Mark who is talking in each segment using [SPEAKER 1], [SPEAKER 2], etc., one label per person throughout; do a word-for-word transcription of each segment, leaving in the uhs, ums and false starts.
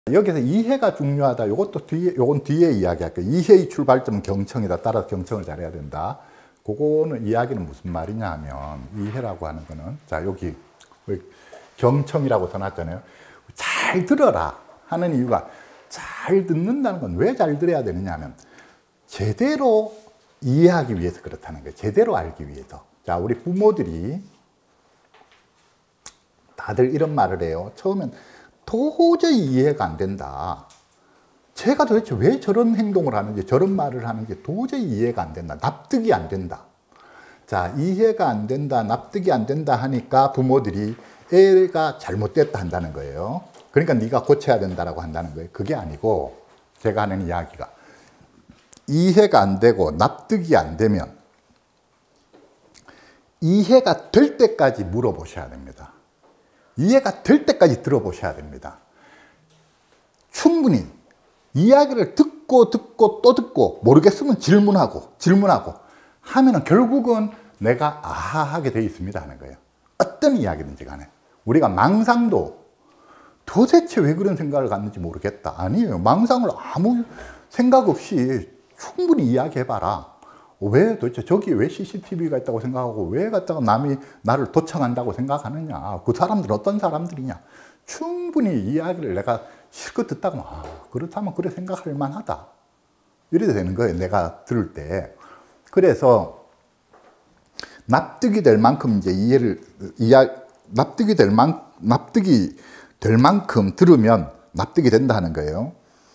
[SPEAKER 1] 여기서 이해가 중요하다. 요것도 뒤에, 요건 뒤에 이야기할게요. 이해의 출발점은 경청이다. 따라서 경청을 잘해야 된다. 그거는 이야기는 무슨 말이냐 하면, 이해라고 하는 거는, 자, 여기 경청이라고 써놨잖아요. 잘 들어라 하는 이유가, 잘 듣는다는 건 왜 잘 들어야 되느냐 하면, 제대로 이해하기 위해서 그렇다는 거예요. 제대로 알기 위해서. 자, 우리 부모들이 다들 이런 말을 해요. 처음엔 도저히 이해가 안 된다. 제가 도대체 왜 저런 행동을 하는지, 저런 말을 하는지 도저히 이해가 안 된다. 납득이 안 된다. 자, 이해가 안 된다, 납득이 안 된다 하니까 부모들이 애가 잘못됐다 한다는 거예요. 그러니까 네가 고쳐야 된다라고 한다는 거예요. 그게 아니고, 제가 하는 이야기가, 이해가 안 되고 납득이 안 되면 이해가 될 때까지 물어보셔야 됩니다. 이해가 될 때까지 들어보셔야 됩니다. 충분히 이야기를 듣고 듣고 또 듣고 모르겠으면 질문하고 질문하고 하면은 결국은 내가 아하 하게 돼 있습니다 하는 거예요. 어떤 이야기든지 간에. 우리가 망상도 도대체 왜 그런 생각을 갖는지 모르겠다. 아니에요. 망상을 아무 생각 없이 충분히 이야기해봐라. 왜 도대체 저기 왜 씨씨티비가 있다고 생각하고 왜 갖다가 남이 나를 도청한다고 생각하느냐. 그 사람들 어떤 사람들이냐. 충분히 이야기를 내가 실컷 듣다가 아, 그렇다면 그래 생각할 만하다. 이래야 되는 거예요. 내가 들을 때. 그래서 납득이 될 만큼 이제 이해를 이야 납득이 될 만 납득이 될 만큼 들으면 납득이 된다 하는 거예요.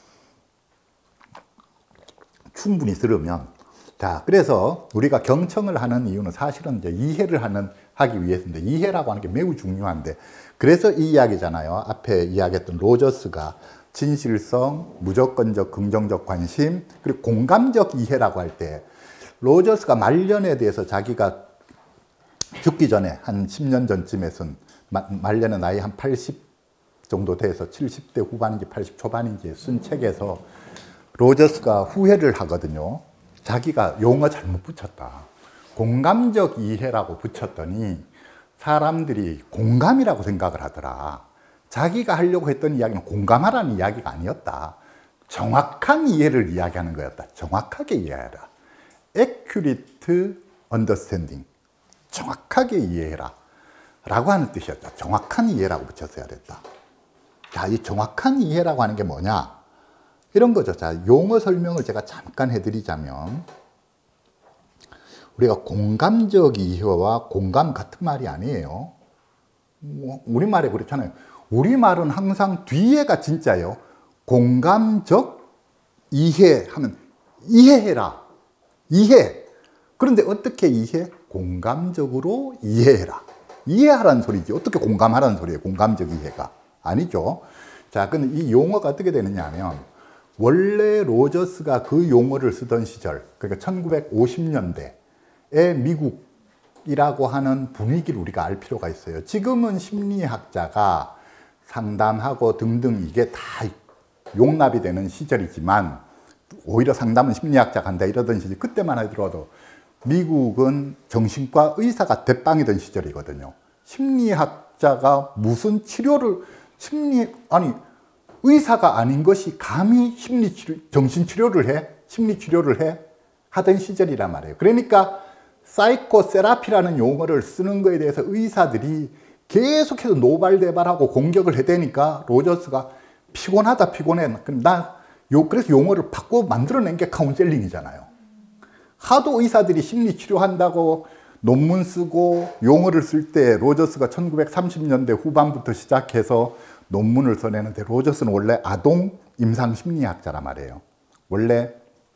[SPEAKER 1] 충분히 들으면. 자, 그래서 우리가 경청을 하는 이유는 사실은 이제 이해를 하는, 하기 위해서인데, 이해라고 하는 게 매우 중요한데, 그래서 이 이야기잖아요. 앞에 이야기했던 로저스가 진실성, 무조건적, 긍정적 관심, 그리고 공감적 이해라고 할 때, 로저스가 말년에 대해서 자기가 죽기 전에 한 십 년 전쯤에선 말년의 나이 한 팔십 정도 돼서 칠십 대 후반인지 팔십 초반인지 쓴 책에서 로저스가 후회를 하거든요. 자기가 용어 잘못 붙였다. 공감적 이해라고 붙였더니 사람들이 공감이라고 생각을 하더라. 자기가 하려고 했던 이야기는 공감하라는 이야기가 아니었다. 정확한 이해를 이야기하는 거였다. 정확하게 이해해라. Accurate understanding. 정확하게 이해해라. 라고 하는 뜻이었다. 정확한 이해라고 붙였어야 됐다. 자, 이 정확한 이해라고 하는 게 뭐냐? 이런 거죠. 자, 용어 설명을 제가 잠깐 해드리자면, 우리가 공감적 이해와 공감 같은 말이 아니에요. 뭐, 우리말에 그렇잖아요. 우리말은 항상 뒤에가 진짜예요. 공감적 이해하면 이해해라. 이해. 그런데 어떻게 이해? 공감적으로 이해해라. 이해하라는 소리지. 어떻게 공감하라는 소리예요? 공감적 이해가. 아니죠. 자, 근데 이 용어가 어떻게 되느냐 하면, 원래 로저스가 그 용어를 쓰던 시절, 그러니까 천구백오십 년대에 미국이라고 하는 분위기를 우리가 알 필요가 있어요. 지금은 심리학자가 상담하고 등등 이게 다 용납이 되는 시절이지만, 오히려 상담은 심리학자가 한다 이러던 시절, 그때만 하더라도 미국은 정신과 의사가 대빵이던 시절이거든요. 심리학자가 무슨 치료를, 심리, 아니, 의사가 아닌 것이 감히 심리치료, 정신치료를 해? 심리치료를 해? 하던 시절이란 말이에요. 그러니까 사이코세라피라는 용어를 쓰는 거에 대해서 의사들이 계속해서 노발대발하고 공격을 해대니까 로저스가 피곤하다 피곤해. 그럼 나 요, 그래서 용어를 바꿔 만들어낸 게 카운셀링이잖아요. 하도 의사들이 심리치료한다고 논문 쓰고 용어를 쓸 때 로저스가 천구백삼십 년대 후반부터 시작해서 논문을 써내는데, 로저스는 원래 아동 임상심리학자란 말이에요. 원래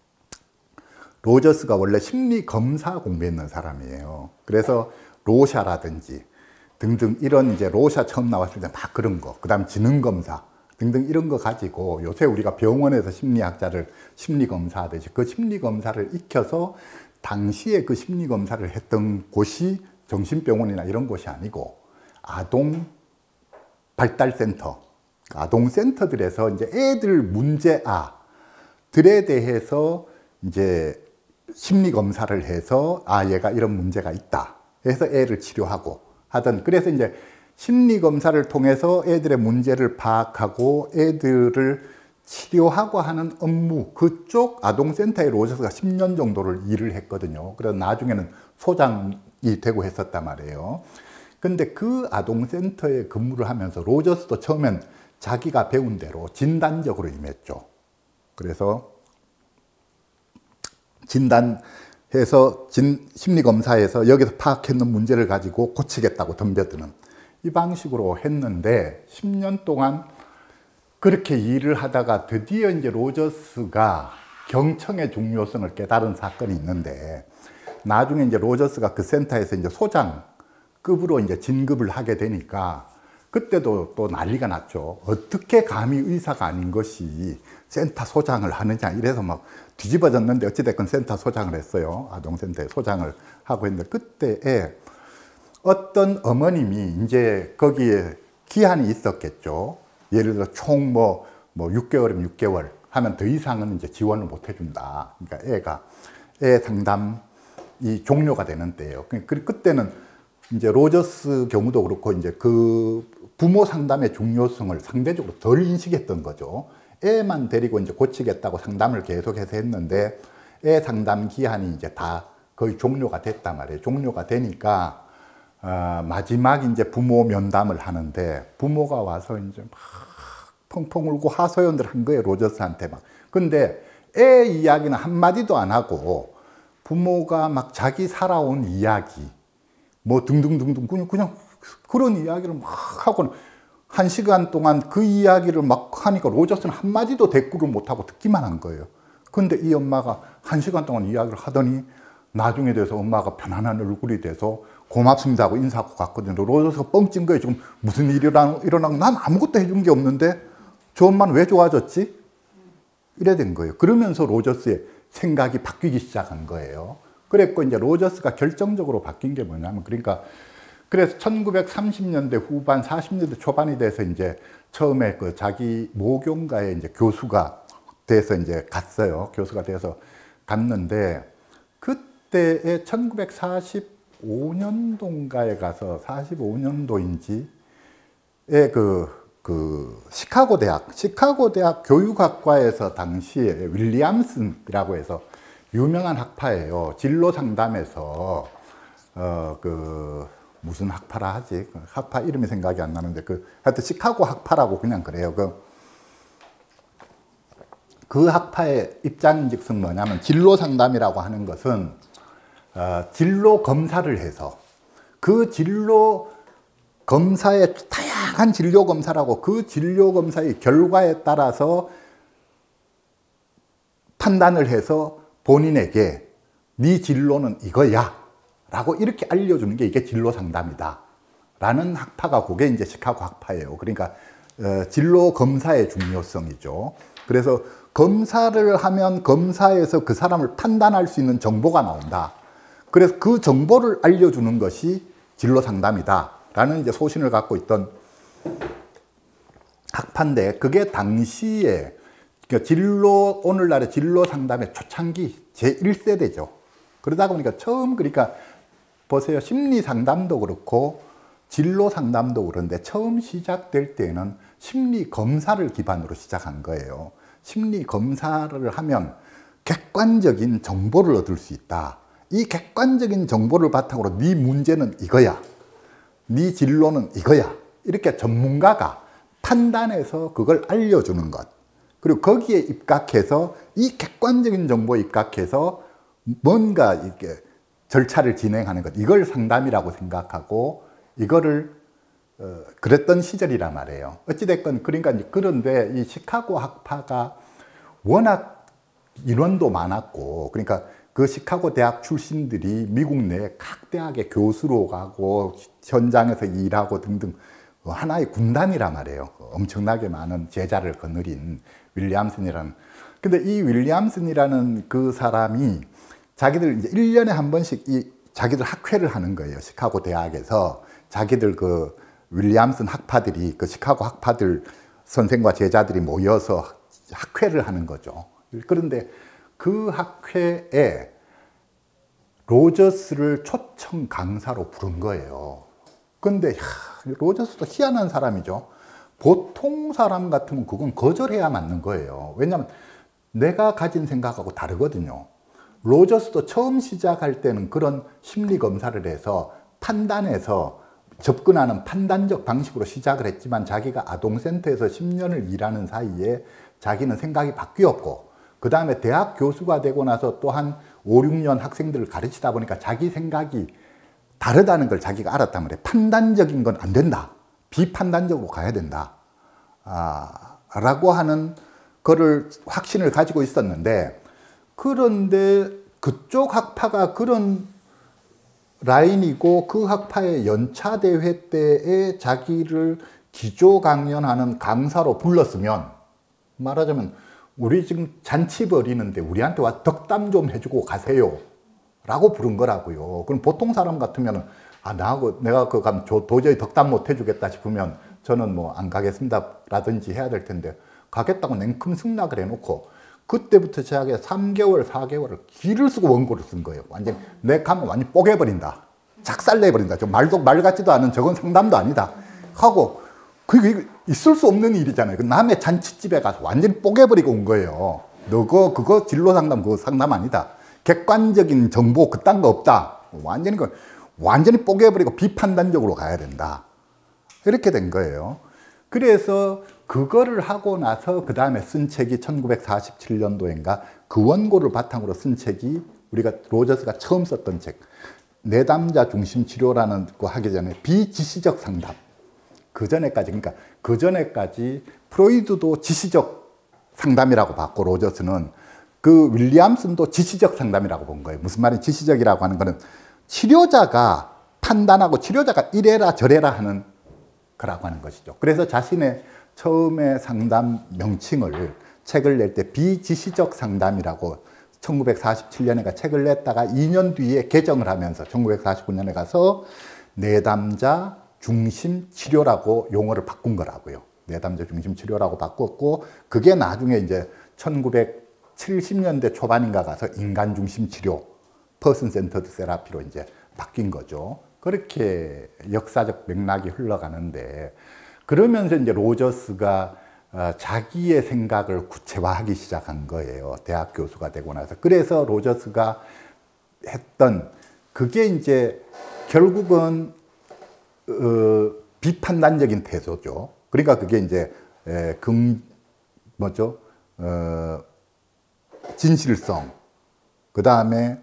[SPEAKER 1] 로저스가 원래 심리검사 공부했는 사람이에요. 그래서 로샤라든지 등등 이런 이제 로샤 처음 나왔을 때 막 그런 거, 그 다음 지능검사 등등 이런 거 가지고 요새 우리가 병원에서 심리학자를 심리검사 하듯이 그 심리검사를 익혀서 당시에 그 심리검사를 했던 곳이 정신병원이나 이런 곳이 아니고 아동 발달센터, 아동센터들에서 이제 애들 문제아들에 대해서 이제 심리검사를 해서 아, 얘가 이런 문제가 있다 해서 애를 치료하고 하던, 그래서 이제 심리검사를 통해서 애들의 문제를 파악하고 애들을 치료하고 하는 업무, 그쪽 아동센터에 로저스가 십 년 정도를 일을 했거든요. 그래서 나중에는 소장이 되고 했었단 말이에요. 근데 그 아동센터에 근무를 하면서 로저스도 처음엔 자기가 배운 대로 진단적으로 임했죠. 그래서 진단해서 진, 심리검사에서 여기서 파악했는 문제를 가지고 고치겠다고 덤벼드는 이 방식으로 했는데 십 년 동안 그렇게 일을 하다가 드디어 이제 로저스가 경청의 중요성을 깨달은 사건이 있는데, 나중에 이제 로저스가 그 센터에서 이제 소장급으로 이제 진급을 하게 되니까 그때도 또 난리가 났죠. 어떻게 감히 의사가 아닌 것이 센터 소장을 하느냐, 이래서 막 뒤집어졌는데 어찌됐건 센터 소장을 했어요. 아동센터에 소장을 하고 했는데, 그때에 어떤 어머님이 이제 거기에 기한이 있었겠죠. 예를 들어 총 뭐, 뭐 육 개월이면 육 개월 하면 더 이상은 이제 지원을 못 해준다. 그러니까 애가, 애 상담이 종료가 되는 때예요. 그때는 이제 로저스 경우도 그렇고 이제 그 부모 상담의 중요성을 상대적으로 덜 인식했던 거죠. 애만 데리고 이제 고치겠다고 상담을 계속해서 했는데 애 상담 기한이 이제 다 거의 종료가 됐단 말이에요. 종료가 되니까 어, 마지막 이제 부모 면담을 하는데 부모가 와서 이제 막 펑펑 울고 하소연들 한 거예요, 로저스한테 막. 근데 애 이야기는 한마디도 안 하고 부모가 막 자기 살아온 이야기 뭐 등등등등 그냥, 그냥 그런 이야기를 막 하고는 한 시간 동안 그 이야기를 막 하니까 로저스는 한마디도 대꾸를 못하고 듣기만 한 거예요. 근데 이 엄마가 한 시간 동안 이야기를 하더니 나중에 돼서 엄마가 편안한 얼굴이 돼서 고맙습니다 하고 인사하고 갔거든요. 로저스가 뻥찐 거예요. 지금 무슨 일이 일어나고 난 아무것도 해준 게 없는데 저 엄마는 왜 좋아졌지? 이래 된 거예요. 그러면서 로저스의 생각이 바뀌기 시작한 거예요. 그랬고 이제 로저스가 결정적으로 바뀐 게 뭐냐면, 그러니까 그래서 천구백삼십 년대 후반, 사십 년대 초반이 돼서 이제 처음에 그 자기 모교인가에 이제 교수가 돼서 이제 갔어요. 교수가 돼서 갔는데, 그때에 천구백사십오 년도인가에 가서 사십오 년도인지에 그, 그 시카고 대학, 시카고 대학 교육학과에서 당시에 윌리엄슨이라고 해서 유명한 학파예요. 진로 상담에서 어 그 무슨 학파라 하지? 학파 이름이 생각이 안 나는데 그 하여튼 시카고 학파라고 그냥 그래요. 그, 그 학파의 입장인즉슨 뭐냐면, 진로 상담이라고 하는 것은 어, 진로 검사를 해서 그 진로 검사의 다양한 진료 검사라고, 그 진료 검사의 결과에 따라서 판단을 해서 본인에게 네 진로는 이거야 라고 이렇게 알려주는 게 이게 진로 상담이다 라는 학파가 그게 이제 시카고 학파예요. 그러니까 어, 진로 검사의 중요성이죠. 그래서 검사를 하면 검사에서 그 사람을 판단할 수 있는 정보가 나온다. 그래서 그 정보를 알려주는 것이 진로 상담이다 라는 이제 소신을 갖고 있던 학파인데, 그게 당시에 그러니까 진로, 오늘날의 진로 상담의 초창기 제일 세대죠. 그러다 보니까 처음, 그러니까 보세요. 심리 상담도 그렇고 진로 상담도 그런데 처음 시작될 때는 심리 검사를 기반으로 시작한 거예요. 심리 검사를 하면 객관적인 정보를 얻을 수 있다. 이 객관적인 정보를 바탕으로 네 문제는 이거야, 네 진로는 이거야, 이렇게 전문가가 판단해서 그걸 알려주는 것, 그리고 거기에 입각해서 이 객관적인 정보에 입각해서 뭔가 이렇게 절차를 진행하는 것, 이걸 상담이라고 생각하고 이거를 어, 그랬던 시절이란 말이에요. 어찌됐건 그러니까 그런데 이 시카고 학파가 워낙 인원도 많았고, 그러니까 그 시카고 대학 출신들이 미국 내 각 대학의 교수로 가고 현장에서 일하고 등등 하나의 군단이란 말이에요. 엄청나게 많은 제자를 거느린 윌리엄슨이라는. 근데 이 윌리엄슨이라는 그 사람이 자기들 이제 일 년에 한 번씩 이 자기들 학회를 하는 거예요. 시카고 대학에서 자기들 그 윌리엄슨 학파들이, 그 시카고 학파들 선생과 제자들이 모여서 학회를 하는 거죠. 그런데 그 학회에 로저스를 초청 강사로 부른 거예요. 근데 로저스도 희한한 사람이죠. 보통 사람 같으면 그건 거절해야 맞는 거예요. 왜냐하면 내가 가진 생각하고 다르거든요. 로저스도 처음 시작할 때는 그런 심리 검사를 해서 판단해서 접근하는 판단적 방식으로 시작을 했지만 자기가 아동센터에서 십 년을 일하는 사이에 자기는 생각이 바뀌었고 그 다음에 대학 교수가 되고 나서 또 한 오, 육 년 학생들을 가르치다 보니까 자기 생각이 다르다는 걸 자기가 알았단 말이에요. 판단적인 건 안 된다. 비판단적으로 가야 된다. 아, 라고 하는 거를 확신을 가지고 있었는데 그런데 그쪽 학파가 그런 라인이고 그 학파의 연차 대회 때에 자기를 기조 강연하는 강사로 불렀으면 말하자면 우리 지금 잔치 벌이는데 우리한테 와서 덕담 좀 해주고 가세요 라고 부른 거라고요. 그럼 보통 사람 같으면 아 나하고 내가 그 가면 도저히 덕담 못 해주겠다 싶으면 저는 뭐 안 가겠습니다 라든지 해야 될 텐데 가겠다고 냉큼 승낙을 해놓고 그때부터 시작해서 삼 개월, 사 개월을 기를 쓰고 원고를 쓴 거예요. 완전 내 가면 완전 뽀개버린다. 작살내버린다. 저 말도 말 같지도 않은 저건 상담도 아니다. 하고 그게 있을 수 없는 일이잖아요. 남의 잔치집에 가서 완전히 뽀개버리고 온 거예요. 너거 그거 진로 상담 그거 상담 아니다. 객관적인 정보 그딴 거 없다. 완전히 그 완전히 뽀개버리고 비판단적으로 가야 된다. 이렇게 된 거예요. 그래서 그거를 하고 나서 그 다음에 쓴 책이 천구백사십칠 년도인가 그 원고를 바탕으로 쓴 책이 우리가 로저스가 처음 썼던 책 내담자 중심 치료라는 거 하기 전에 비지시적 상담. 그 전에까지 그러니까 그 전에까지 프로이드도 지시적 상담이라고 봤고 로저스는 그 윌리엄슨도 지시적 상담이라고 본 거예요. 무슨 말이 지시적이라고 하는 거는 치료자가 판단하고 치료자가 이래라 저래라 하는 거라고 하는 것이죠. 그래서 자신의 처음에 상담 명칭을 책을 낼 때 비지시적 상담이라고 천구백사십칠 년에 책을 냈다가 이 년 뒤에 개정을 하면서 천구백사십구 년에 가서 내담자 중심 치료라고 용어를 바꾼 거라고요. 내담자 중심 치료라고 바꿨고 그게 나중에 이제 천구백칠십 년대 초반인가 가서 인간 중심 치료, 퍼슨 센터드 세라피로 이제 바뀐 거죠. 그렇게 역사적 맥락이 흘러가는데 그러면서 이제 로저스가 자기의 생각을 구체화하기 시작한 거예요. 대학 교수가 되고 나서. 그래서 로저스가 했던 그게 이제 결국은 어, 비판단적인 태도죠. 그러니까 그게 이제 에, 금 뭐죠? 어, 진실성. 그 다음에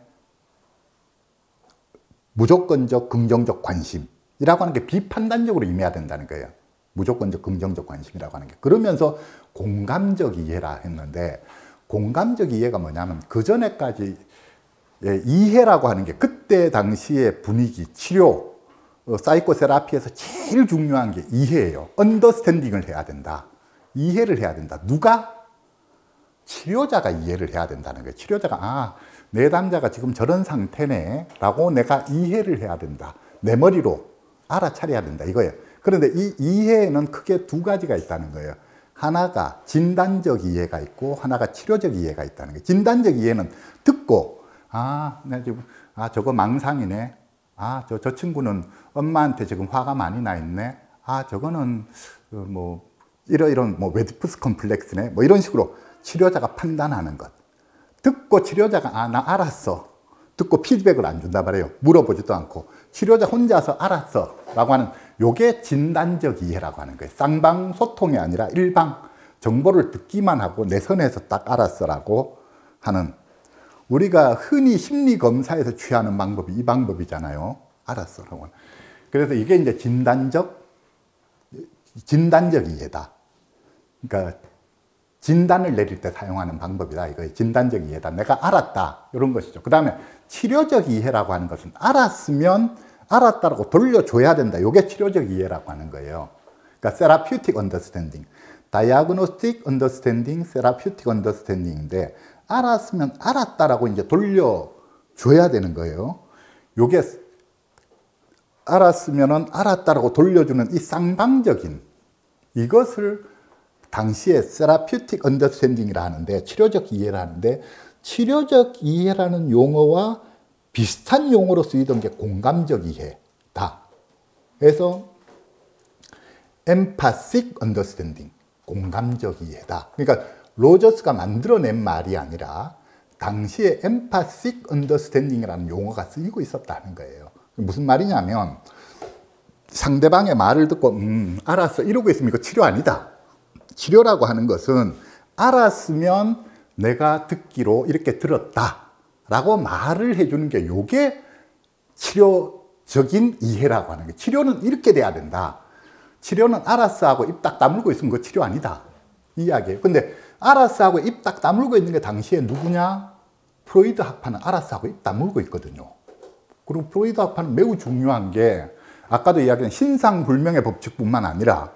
[SPEAKER 1] 무조건적 긍정적 관심이라고 하는 게 비판단적으로 임해야 된다는 거예요. 무조건적 긍정적 관심이라고 하는 게. 그러면서 공감적 이해라 했는데 공감적 이해가 뭐냐면 그 전에까지 이해라고 하는 게 그때 당시의 분위기, 치료, 사이코세라피에서 제일 중요한 게 이해예요. 언더스탠딩을 해야 된다. 이해를 해야 된다. 누가? 치료자가 이해를 해야 된다는 거예요. 치료자가 아, 내담자가 지금 저런 상태네 라고 내가 이해를 해야 된다. 내 머리로 알아차려야 된다 이거예요. 그런데 이 이해에는 크게 두 가지가 있다는 거예요. 하나가 진단적 이해가 있고 하나가 치료적 이해가 있다는 거예요. 진단적 이해는 듣고 아, 나 지금 아 저거 망상이네. 아, 저, 저 친구는 엄마한테 지금 화가 많이 나 있네. 아, 저거는 뭐 이런 이런 뭐 웨디푸스 컴플렉스네. 뭐 이런 식으로 치료자가 판단하는 것. 듣고 치료자가 아, 나 알았어. 듣고 피드백을 안 준단 말이에요. 물어보지도 않고. 치료자 혼자서 알았어. 라고 하는 요게 진단적 이해라고 하는 거예요. 쌍방 소통이 아니라 일방 정보를 듣기만 하고 내 선에서 딱 알았어 라고 하는 우리가 흔히 심리 검사에서 취하는 방법이 이 방법이잖아요. 알았어 라고 하는. 그래서 이게 이제 진단적 진단적 이해다. 그러니까 진단을 내릴 때 사용하는 방법이다. 이거 진단적 이해다. 내가 알았다. 이런 것이죠. 그 다음에 치료적 이해라고 하는 것은 알았으면 알았다라고 돌려줘야 된다. 이게 치료적 이해라고 하는 거예요. 그러니까 therapeutic understanding, diagnostic understanding, therapeutic understanding인데 알았으면 알았다라고 이제 돌려줘야 되는 거예요. 이게 알았으면 알았다라고 돌려주는 이 쌍방적인 이것을 당시에 therapeutic understanding이라 하는데 치료적 이해라 하는데 치료적 이해라는 용어와 비슷한 용어로 쓰이던 게 공감적 이해다. 그래서 empathic understanding, 공감적 이해다. 그러니까 로저스가 만들어낸 말이 아니라 당시에 empathic understanding이라는 용어가 쓰이고 있었다는 거예요. 무슨 말이냐면 상대방의 말을 듣고 음 알았어 이러고 있으면 이거 치료 아니다. 치료라고 하는 것은 알았으면 내가 듣기로 이렇게 들었다 라고 말을 해주는 게 요게 치료적인 이해라고 하는 게, 치료는 이렇게 돼야 된다. 치료는 알았어 하고 입 딱 다물고 있으면 그거 치료 아니다 이 이야기예요. 근데 알았어 하고 입 딱 다물고 있는 게 당시에 누구냐? 프로이드 학파는 알았어 하고 입 다물고 있거든요. 그리고 프로이드 학파는 매우 중요한 게 아까도 이야기한 신상불명의 법칙뿐만 아니라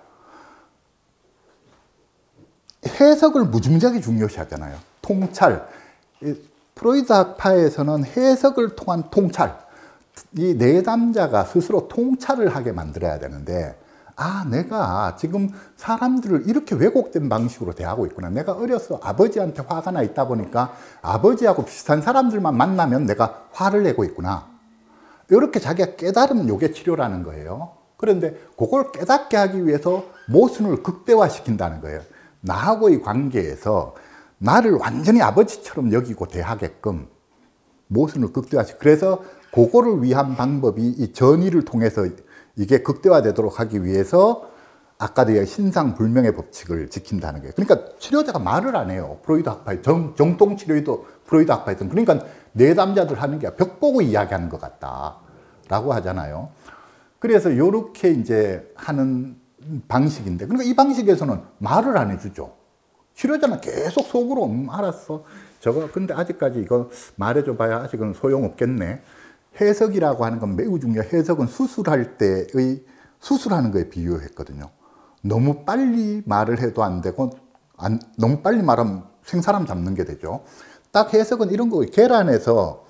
[SPEAKER 1] 해석을 무지무지하게 중요시 하잖아요. 통찰. 프로이드 학파에서는 해석을 통한 통찰, 이 내담자가 스스로 통찰을 하게 만들어야 되는데, 아 내가 지금 사람들을 이렇게 왜곡된 방식으로 대하고 있구나. 내가 어려서 아버지한테 화가 나 있다 보니까 아버지하고 비슷한 사람들만 만나면 내가 화를 내고 있구나. 이렇게 자기가 깨달으면 이게 치료라는 거예요. 그런데 그걸 깨닫게 하기 위해서 모순을 극대화시킨다는 거예요. 나하고의 관계에서 나를 완전히 아버지처럼 여기고 대하게끔 모순을 극대화시키고, 그래서 그거를 위한 방법이 이 전의를 통해서 이게 극대화되도록 하기 위해서 아까도 얘기한 신상불명의 법칙을 지킨다는 거예요. 그러니까 치료자가 말을 안 해요. 프로이드 학파의 정, 정통 치료도 프로이드 학파에서는. 그러니까 내담자들 하는 게 벽 보고 이야기하는 것 같다라고 하잖아요. 그래서 이렇게 이제 하는 방식인데, 그러니까 이 방식에서는 말을 안 해주죠. 치료자는 계속 속으로 음, 알았어. 저거 근데 아직까지 이거 말해줘봐야 아직은 소용없겠네. 해석이라고 하는 건 매우 중요해요. 해석은 수술할 때의 수술하는 거에 비유했거든요. 너무 빨리 말을 해도 안 되고 안, 너무 빨리 말하면 생사람 잡는 게 되죠. 딱 해석은 이런 거예요. 계란에서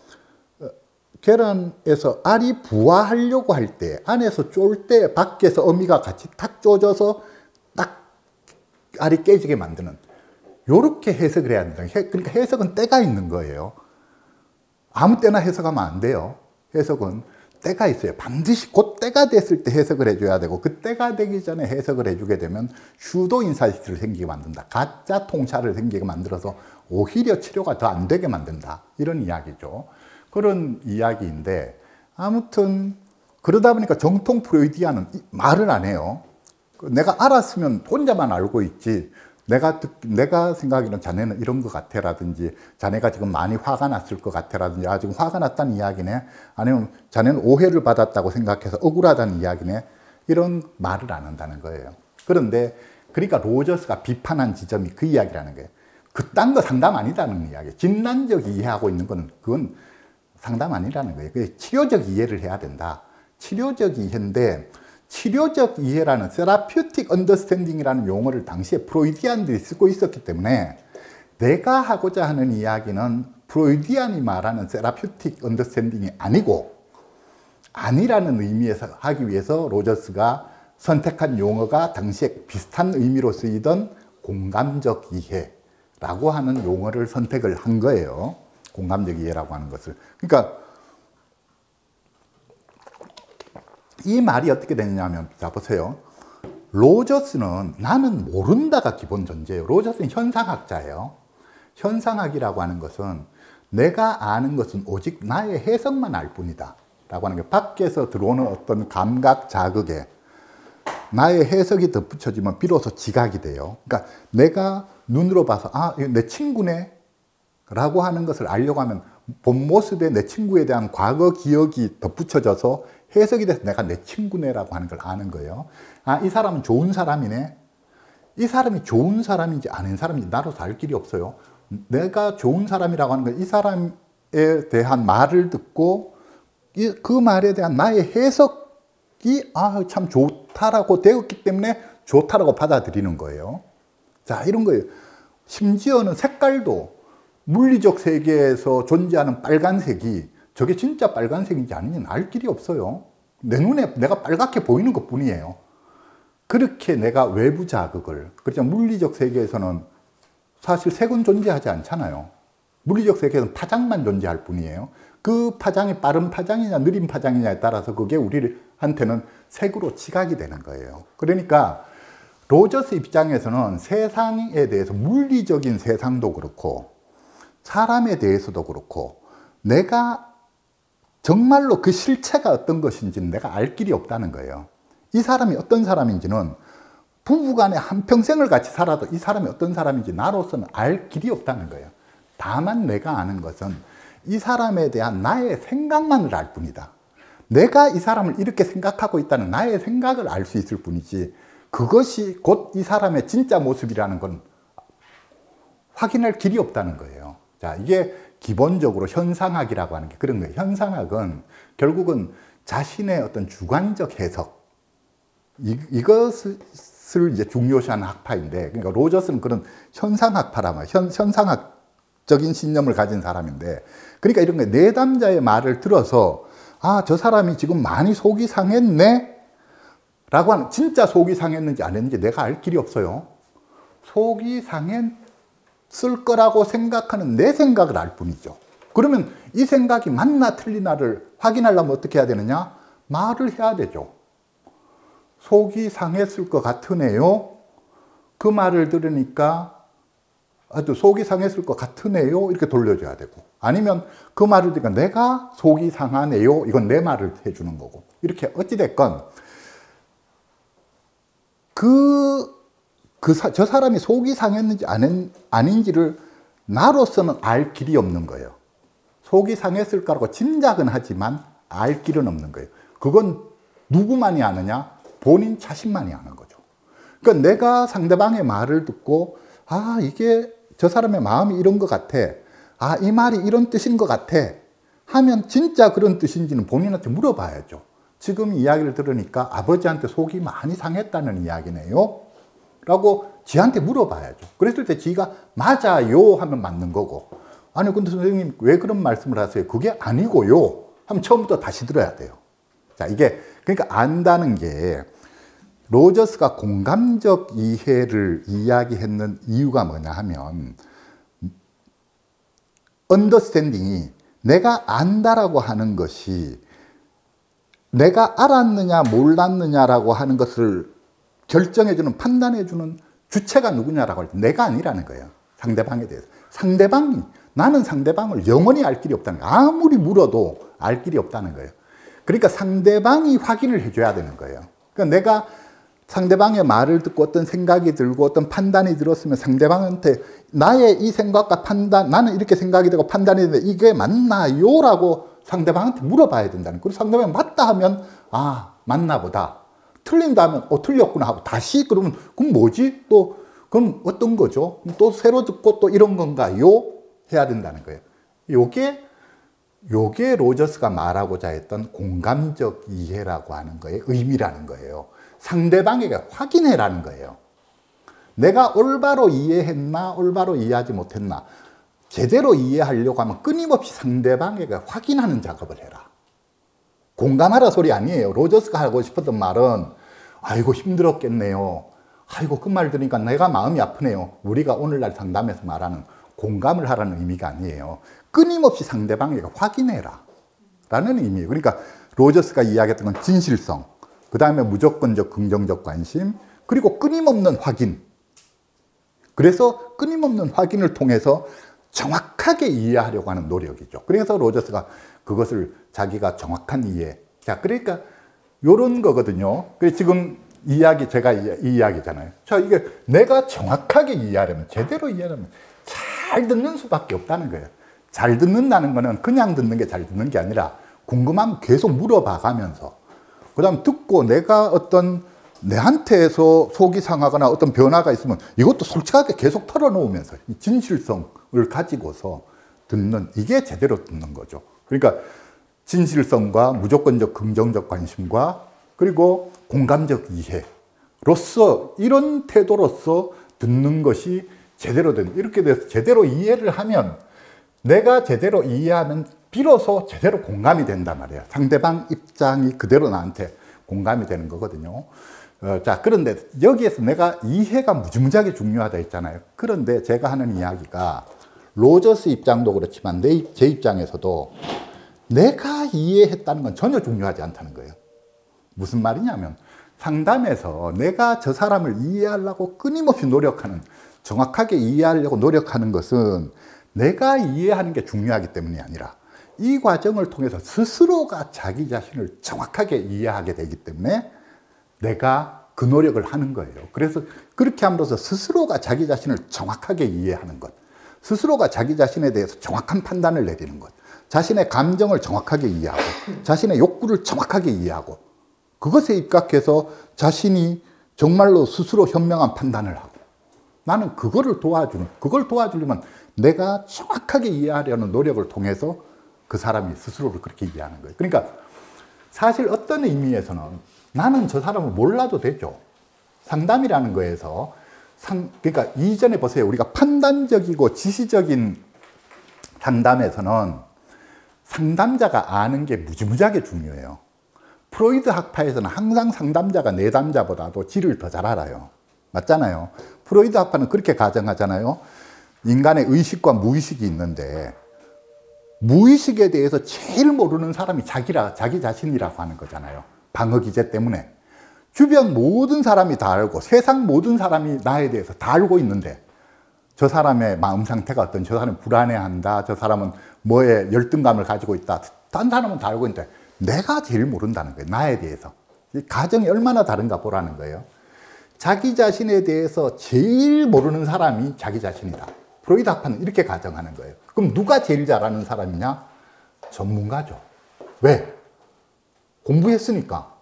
[SPEAKER 1] 계란에서 알이 부화하려고 할 때, 안에서 쫄 때 밖에서 어미가 같이 탁 쪼져서 딱 알이 깨지게 만드는, 요렇게 해석을 해야 된다. 그러니까 해석은 때가 있는 거예요. 아무 때나 해석하면 안 돼요. 해석은 때가 있어요. 반드시 그 때가 됐을 때 해석을 해줘야 되고, 그 때가 되기 전에 해석을 해주게 되면 슈도 인사이트를 생기게 만든다. 가짜 통찰을 생기게 만들어서 오히려 치료가 더 안 되게 만든다. 이런 이야기죠. 그런 이야기인데, 아무튼 그러다 보니까 정통 프로이디아는 말을 안 해요. 내가 알았으면 혼자만 알고 있지, 내가, 듣, 내가 생각하기로는 자네는 이런 것 같아 라든지, 자네가 지금 많이 화가 났을 것 같아 라든지, 아 지금 화가 났다는 이야기네, 아니면 자네는 오해를 받았다고 생각해서 억울하다는 이야기네, 이런 말을 안 한다는 거예요. 그런데 그러니까 로저스가 비판한 지점이 그 이야기라는 거예요. 그딴 거 상담 아니다는 이야기. 진단적 이해하고 있는 건 그건 상담 아니라는 거예요. 치료적 이해를 해야 된다. 치료적 이해인데, 치료적 이해라는 세라퓨틱 언더스탠딩이라는 용어를 당시에 프로이디안들이 쓰고 있었기 때문에, 내가 하고자 하는 이야기는 프로이디안이 말하는 세라퓨틱 언더스탠딩이 아니고, 아니라는 의미에서 하기 위해서 로저스가 선택한 용어가 당시에 비슷한 의미로 쓰이던 공감적 이해라고 하는 용어를 선택을 한 거예요. 공감적 이해라고 하는 것을. 그러니까 이 말이 어떻게 되느냐면, 자 보세요. 로저스는 나는 모른다가 기본 전제예요. 로저스는 현상학자예요. 현상학이라고 하는 것은 내가 아는 것은 오직 나의 해석만 알 뿐이다 라고 하는 게, 밖에서 들어오는 어떤 감각 자극에 나의 해석이 덧붙여지면 비로소 지각이 돼요. 그러니까 내가 눈으로 봐서 아, 내 친구네 라고 하는 것을 알려고 하면 본 모습에 내 친구에 대한 과거 기억이 덧붙여져서 해석이 돼서 내가 내 친구네라고 하는 걸 아는 거예요. 아, 이 사람은 좋은 사람이네. 이 사람이 좋은 사람인지 아닌 사람인지 나로서 알 길이 없어요. 내가 좋은 사람이라고 하는 건 이 사람에 대한 말을 듣고 이, 그 말에 대한 나의 해석이 아, 참 좋다라고 되었기 때문에 좋다라고 받아들이는 거예요. 자, 이런 거예요. 심지어는 색깔도 물리적 세계에서 존재하는 빨간색이 저게 진짜 빨간색인지 아닌지는 알 길이 없어요. 내 눈에 내가 빨갛게 보이는 것 뿐이에요. 그렇게 내가 외부 자극을, 그렇죠. 물리적 세계에서는 사실 색은 존재하지 않잖아요. 물리적 세계에서는 파장만 존재할 뿐이에요. 그 파장이 빠른 파장이냐 느린 파장이냐에 따라서 그게 우리한테는 색으로 지각이 되는 거예요. 그러니까 로저스 입장에서는 세상에 대해서 물리적인 세상도 그렇고 사람에 대해서도 그렇고 내가 정말로 그 실체가 어떤 것인지는 내가 알 길이 없다는 거예요. 이 사람이 어떤 사람인지는 부부간에 한평생을 같이 살아도 이 사람이 어떤 사람인지 나로서는 알 길이 없다는 거예요. 다만 내가 아는 것은 이 사람에 대한 나의 생각만을 알 뿐이다. 내가 이 사람을 이렇게 생각하고 있다는 나의 생각을 알 수 있을 뿐이지 그것이 곧 이 사람의 진짜 모습이라는 건 확인할 길이 없다는 거예요. 자, 이게 기본적으로 현상학이라고 하는 게 그런 거예요. 현상학은 결국은 자신의 어떤 주관적 해석, 이, 이것을 이제 중요시하는 학파인데, 그러니까 로저스는 그런 현상학파라 말이에요. 현, 현상학적인 신념을 가진 사람인데, 그러니까 이런 거 내담자의 말을 들어서 아, 저 사람이 지금 많이 속이 상했네? 라고 하는, 진짜 속이 상했는지 안 했는지 내가 알 길이 없어요. 속이 상했을 거라고 생각하는 내 생각을 알 뿐이죠. 그러면 이 생각이 맞나 틀리나를 확인하려면 어떻게 해야 되느냐? 말을 해야 되죠. 속이 상했을 것 같으네요. 그 말을 들으니까 아주 속이 상했을 것 같으네요. 이렇게 돌려줘야 되고, 아니면 그 말을 들으니까 내가 속이 상하네요. 이건 내 말을 해주는 거고, 이렇게 어찌됐건 그, 그, 사, 저 사람이 속이 상했는지 아닌, 아닌지를 나로서는 알 길이 없는 거예요. 속이 상했을 거라고 짐작은 하지만 알 길은 없는 거예요. 그건 누구만이 아느냐? 본인 자신만이 아는 거죠. 그러니까 내가 상대방의 말을 듣고 아, 이게 저 사람의 마음이 이런 것 같아. 아, 이 말이 이런 뜻인 것 같아. 하면 진짜 그런 뜻인지는 본인한테 물어봐야죠. 지금 이야기를 들으니까 아버지한테 속이 많이 상했다는 이야기네요. 라고 지한테 물어봐야죠. 그랬을 때 지가 맞아요 하면 맞는 거고, 아니 근데 선생님 왜 그런 말씀을 하세요? 그게 아니고요 하면 처음부터 다시 들어야 돼요. 자, 이게 그러니까 안다는 게, 로저스가 공감적 이해를 이야기했는 이유가 뭐냐 하면, 언더스탠딩이 내가 안다라고 하는 것이 내가 알았느냐 몰랐느냐라고 하는 것을 결정해주는, 판단해주는 주체가 누구냐라고 할 때 내가 아니라는 거예요. 상대방에 대해서. 상대방이, 나는 상대방을 영원히 알 길이 없다는 거예요. 아무리 물어도 알 길이 없다는 거예요. 그러니까 상대방이 확인을 해줘야 되는 거예요. 그러니까 내가 상대방의 말을 듣고 어떤 생각이 들고 어떤 판단이 들었으면 상대방한테 나의 이 생각과 판단, 나는 이렇게 생각이 되고 판단이 되는데 이게 맞나요? 라고 상대방한테 물어봐야 된다는 거예요. 그리고 상대방이 맞다 하면 아, 맞나 보다. 틀린다 하면 어, 틀렸구나 하고 다시 그러면 그럼 뭐지? 또 그럼 어떤 거죠? 또 새로 듣고 또 이런 건가요? 해야 된다는 거예요. 요게 요게 로저스가 말하고자 했던 공감적 이해라고 하는 거의 의미라는 거예요. 상대방에게 확인해라는 거예요. 내가 올바로 이해했나 올바로 이해하지 못했나 제대로 이해하려고 하면 끊임없이 상대방에게 확인하는 작업을 해라. 공감하라 소리 아니에요. 로저스가 하고 싶었던 말은 아이고 힘들었겠네요. 아이고 그 말 들으니까 내가 마음이 아프네요. 우리가 오늘날 상담에서 말하는 공감을 하라는 의미가 아니에요. 끊임없이 상대방에게 확인해라 라는 의미예요. 그러니까 로저스가 이야기했던 건 진실성, 그 다음에 무조건적 긍정적 관심, 그리고 끊임없는 확인. 그래서 끊임없는 확인을 통해서 정확하게 이해하려고 하는 노력이죠. 그래서 로저스가 그것을 자기가 정확한 이해. 자, 그러니까 요런 거거든요. 그래서 지금 이야기, 제가 이, 이 이야기잖아요. 자, 이게 내가 정확하게 이해하려면, 제대로 이해하려면 잘 듣는 수밖에 없다는 거예요. 잘 듣는다는 거는 그냥 듣는 게 잘 듣는 게 아니라 궁금하면 계속 물어봐 가면서, 그 다음 듣고 내가 어떤 내한테서 속이 상하거나 어떤 변화가 있으면 이것도 솔직하게 계속 털어놓으면서 이 진실성을 가지고서 듣는, 이게 제대로 듣는 거죠. 그러니까 진실성과 무조건적 긍정적 관심과 그리고 공감적 이해로서, 이런 태도로서 듣는 것이 제대로 된, 이렇게 돼서 제대로 이해를 하면, 내가 제대로 이해하면 비로소 제대로 공감이 된단 말이에요. 상대방 입장이 그대로 나한테 공감이 되는 거거든요. 어, 자, 그런데 여기에서 내가 이해가 무지무지하게 중요하다 했잖아요. 그런데 제가 하는 이야기가 로저스 입장도 그렇지만 내, 제 입장에서도 내가 이해했다는 건 전혀 중요하지 않다는 거예요. 무슨 말이냐면 상담에서 내가 저 사람을 이해하려고 끊임없이 노력하는, 정확하게 이해하려고 노력하는 것은 내가 이해하는 게 중요하기 때문이 아니라 이 과정을 통해서 스스로가 자기 자신을 정확하게 이해하게 되기 때문에 내가 그 노력을 하는 거예요. 그래서 그렇게 함으로써 스스로가 자기 자신을 정확하게 이해하는 것, 스스로가 자기 자신에 대해서 정확한 판단을 내리는 것, 자신의 감정을 정확하게 이해하고 자신의 욕구를 정확하게 이해하고 그것에 입각해서 자신이 정말로 스스로 현명한 판단을 하고, 나는 그거를 도와주는, 그걸 도와주려면 내가 정확하게 이해하려는 노력을 통해서 그 사람이 스스로를 그렇게 이해하는 거예요. 그러니까 사실 어떤 의미에서는 나는 저 사람을 몰라도 되죠. 상담이라는 거에서 상, 그러니까 이전에 보세요. 우리가 판단적이고 지시적인 상담에서는 상담자가 아는 게 무지무지하게 중요해요. 프로이드 학파에서는 항상 상담자가 내담자보다도 지를 더 잘 알아요. 맞잖아요. 프로이드 학파는 그렇게 가정하잖아요. 인간의 의식과 무의식이 있는데 무의식에 대해서 제일 모르는 사람이 자기라, 자기 자신이라고 하는 거잖아요. 방어 기제 때문에. 주변 모든 사람이 다 알고 세상 모든 사람이 나에 대해서 다 알고 있는데 저 사람의 마음 상태가 어떤, 저 사람은 불안해한다, 저 사람은 뭐에 열등감을 가지고 있다, 딴 사람은 다 알고 있는데 내가 제일 모른다는 거예요. 나에 대해서. 이 가정이 얼마나 다른가 보라는 거예요. 자기 자신에 대해서 제일 모르는 사람이 자기 자신이다. 프로이드 학파는 이렇게 가정하는 거예요. 그럼 누가 제일 잘 아는 사람이냐? 전문가죠. 왜? 공부했으니까.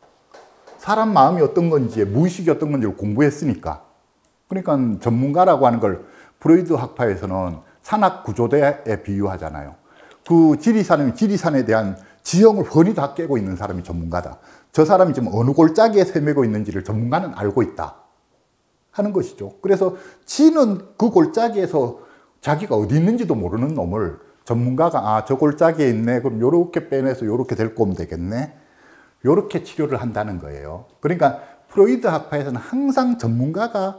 [SPEAKER 1] 사람 마음이 어떤 건지, 무의식이 어떤 건지를 공부했으니까. 그러니까 전문가라고 하는 걸 프로이드 학파에서는 산악 구조대에 비유하잖아요. 그 지리산이면 지리산에 대한 지형을 훤히 다 깨고 있는 사람이 전문가다. 저 사람이 지금 어느 골짜기에 헤매고 있는지를 전문가는 알고 있다 하는 것이죠. 그래서 지는 그 골짜기에서 자기가 어디 있는지도 모르는 놈을 전문가가 아, 저 골짜기에 있네. 그럼 요렇게 빼내서 요렇게 데리고 오면 되겠네. 요렇게 치료를 한다는 거예요. 그러니까 프로이드 학파에서는 항상 전문가가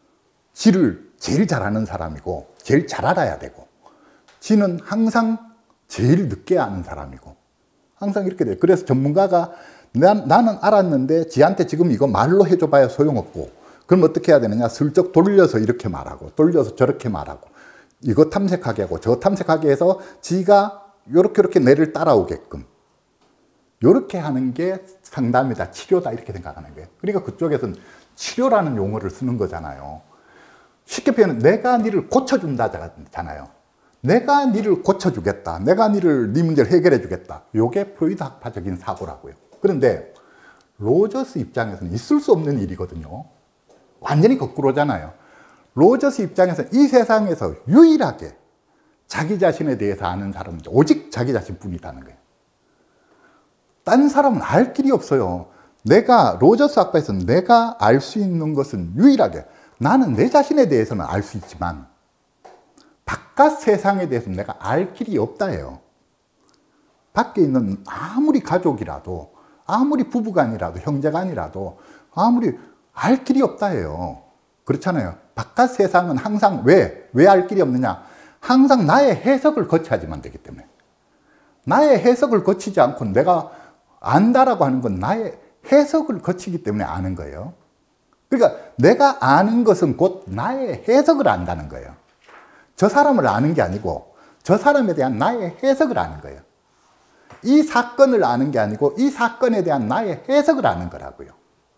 [SPEAKER 1] 지를 제일 잘 아는 사람이고 제일 잘 알아야 되고, 지는 항상 제일 늦게 아는 사람이고, 항상 이렇게 돼요. 그래서 전문가가 난, 나는 알았는데 지한테 지금 이거 말로 해줘봐야 소용없고, 그럼 어떻게 해야 되느냐? 슬쩍 돌려서 이렇게 말하고 돌려서 저렇게 말하고 이거 탐색하게 하고 저 탐색하게 해서 지가 요렇게 요렇게 내를 따라오게끔 요렇게 하는 게 상담이다, 치료다 이렇게 생각하는 거예요. 그러니까 그쪽에서는 치료라는 용어를 쓰는 거잖아요. 쉽게 표현하면 내가 니를 고쳐준다잖아요. 내가 니를 고쳐주겠다. 내가 니를 네 문제를 해결해 주겠다. 요게 프로이드 학파적인 사고라고요. 그런데 로저스 입장에서는 있을 수 없는 일이거든요. 완전히 거꾸로잖아요. 로저스 입장에서는 이 세상에서 유일하게 자기 자신에 대해서 아는 사람은 오직 자기 자신뿐이라는 거예요. 딴 사람은 알 길이 없어요. 내가, 로저스 학파에서는 내가 알 수 있는 것은 유일하게, 나는 내 자신에 대해서는 알 수 있지만 바깥 세상에 대해서는 내가 알 길이 없다예요. 밖에 있는 아무리 가족이라도, 아무리 부부간이라도, 형제간이라도 아무리 알 길이 없다예요. 그렇잖아요. 바깥 세상은 항상 왜? 왜 알 길이 없느냐? 항상 나의 해석을 거쳐야지만 되기 때문에. 나의 해석을 거치지 않고 내가 안다라고 하는 건 나의 해석을 거치기 때문에 아는 거예요. 그러니까 내가 아는 것은 곧 나의 해석을 안다는 거예요. 저 사람을 아는 게 아니고 저 사람에 대한 나의 해석을 아는 거예요. 이 사건을 아는 게 아니고 이 사건에 대한 나의 해석을 아는 거라고요.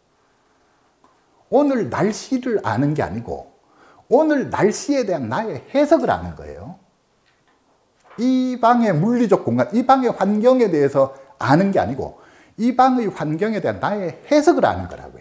[SPEAKER 1] 오늘 날씨를 아는 게 아니고 오늘 날씨에 대한 나의 해석을 아는 거예요. 이 방의 물리적 공간, 이 방의 환경에 대해서 아는 게 아니고 이 방의 환경에 대한 나의 해석을 아는 거라고요.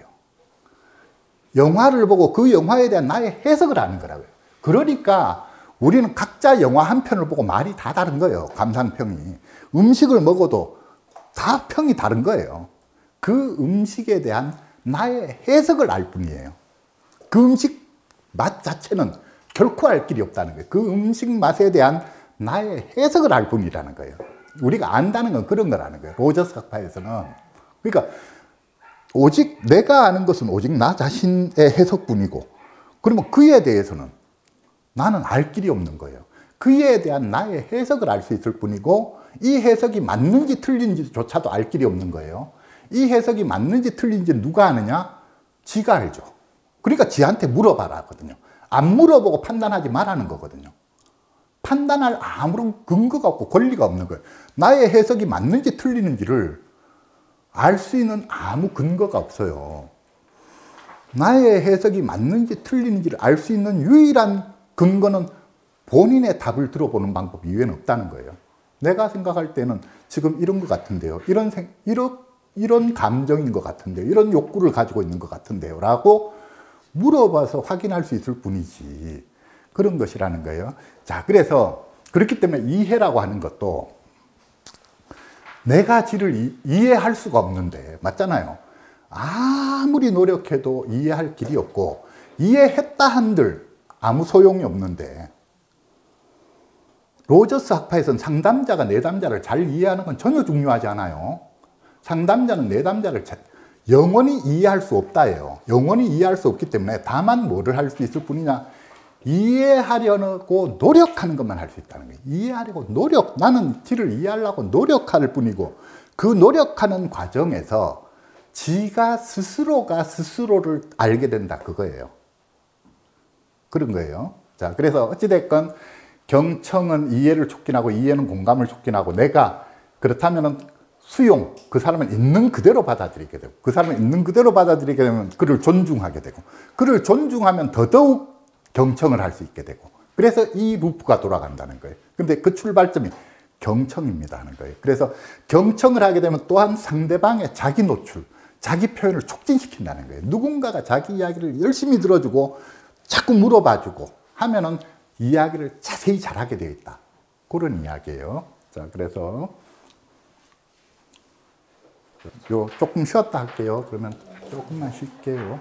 [SPEAKER 1] 영화를 보고 그 영화에 대한 나의 해석을 아는 거라고요. 그러니까 우리는 각자 영화 한 편을 보고 말이 다 다른 거예요. 감상평이. 음식을 먹어도 다 평이 다른 거예요. 그 음식에 대한 나의 해석을 알 뿐이에요. 그 음식 맛 자체는 결코 알 길이 없다는 거예요. 그 음식 맛에 대한 나의 해석을 알 뿐이라는 거예요. 우리가 안다는 건 그런 거라는 거예요. 로저스 학파에서는. 그러니까 오직 내가 아는 것은 오직 나 자신의 해석뿐이고, 그러면 그에 대해서는 나는 알 길이 없는 거예요. 그에 대한 나의 해석을 알 수 있을 뿐이고, 이 해석이 맞는지 틀린지조차도 알 길이 없는 거예요. 이 해석이 맞는지 틀린지 누가 아느냐? 지가 알죠. 그러니까 지한테 물어봐라 하거든요. 안 물어보고 판단하지 말라는 거거든요. 판단할 아무런 근거가 없고 권리가 없는 거예요. 나의 해석이 맞는지 틀리는지를 알 수 있는 아무 근거가 없어요. 나의 해석이 맞는지 틀리는지를 알 수 있는 유일한 근거는 본인의 답을 들어보는 방법 이외에는 없다는 거예요. 내가 생각할 때는 지금 이런 것 같은데요. 이런, 생, 이런, 이런 감정인 것 같은데요. 이런 욕구를 가지고 있는 것 같은데요. 라고 물어봐서 확인할 수 있을 뿐이지. 그런 것이라는 거예요. 자, 그래서 그렇기 때문에 이해라고 하는 것도 내가 지를 이, 이해할 수가 없는데, 맞잖아요. 아무리 노력해도 이해할 길이 없고, 이해했다 한들 아무 소용이 없는데, 로저스 학파에서는 상담자가 내담자를 잘 이해하는 건 전혀 중요하지 않아요. 상담자는 내담자를 영원히 이해할 수 없다예요. 영원히 이해할 수 없기 때문에 다만 뭐를 할 수 있을 뿐이냐, 이해하려고 노력하는 것만 할 수 있다는 거예요. 이해하려고 노력, 나는 지를 이해하려고 노력할 뿐이고, 그 노력하는 과정에서 지가 스스로가 스스로를 알게 된다, 그거예요. 그런 거예요. 자, 그래서 어찌됐건 경청은 이해를 촉진하고, 이해는 공감을 촉진하고, 내가 그렇다면은 수용, 그 사람을 있는 그대로 받아들이게 되고, 그 사람을 있는 그대로 받아들이게 되면 그를 존중하게 되고, 그를 존중하면 더더욱 경청을 할 수 있게 되고, 그래서 이 루프가 돌아간다는 거예요. 근데 그 출발점이 경청입니다 하는 거예요. 그래서 경청을 하게 되면 또한 상대방의 자기 노출, 자기 표현을 촉진시킨다는 거예요. 누군가가 자기 이야기를 열심히 들어주고 자꾸 물어봐주고 하면은 이야기를 자세히 잘하게 되어 있다. 그런 이야기예요. 자, 그래서 요 조금 쉬었다 할게요. 그러면 조금만 쉴게요.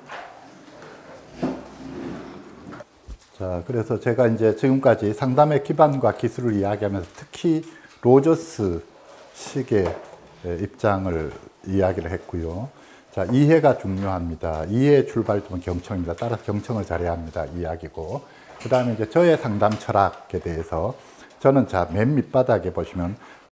[SPEAKER 1] 자, 그래서 제가 이제 지금까지 상담의 기반과 기술을 이야기하면서 특히 로저스 식의 입장을 이야기를 했고요. 자, 이해가 중요합니다. 이해의 출발점은 경청입니다. 따라서 경청을 잘해야 합니다. 이야기고. 그 다음에 이제 저의 상담 철학에 대해서 저는 자, 맨 밑바닥에 보시면